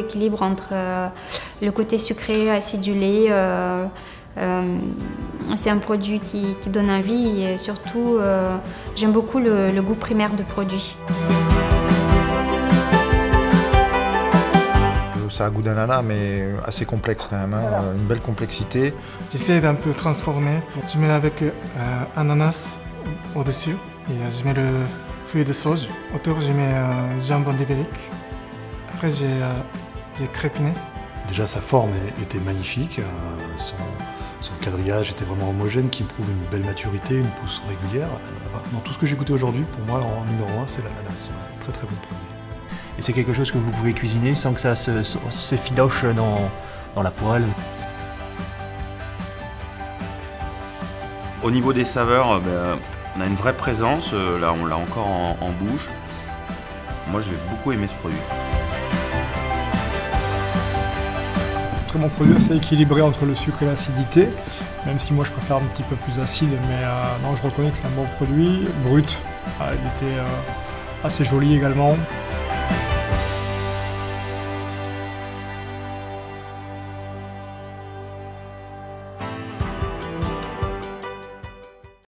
équilibre entre le côté sucré, acidulé. C'est un produit qui donne envie et surtout, j'aime beaucoup le goût primaire du produit. Ça a goût d'ananas, mais assez complexe quand même, hein. Une belle complexité. J'essaie d'un peu transformer. Je mets avec ananas au-dessus et je mets le feuille de sauge. Autour, je mets jambon ibérique. Après, j'ai crépiné. Déjà, sa forme était magnifique. Son quadrillage était vraiment homogène, qui prouve une belle maturité, une pousse régulière. Dans tout ce que j'ai goûté aujourd'hui, pour moi, en numéro 1, c'est l'ananas. Très très bon produit. Et c'est quelque chose que vous pouvez cuisiner sans que ça s'effiloche dans la poêle. Au niveau des saveurs, on a une vraie présence. Là, on l'a encore en bouche. Moi, j'ai beaucoup aimé ce produit. Très bon produit, assez équilibré entre le sucre et l'acidité, même si moi je préfère un petit peu plus acide, mais non, je reconnais que c'est un bon produit. Brut, il était assez joli également.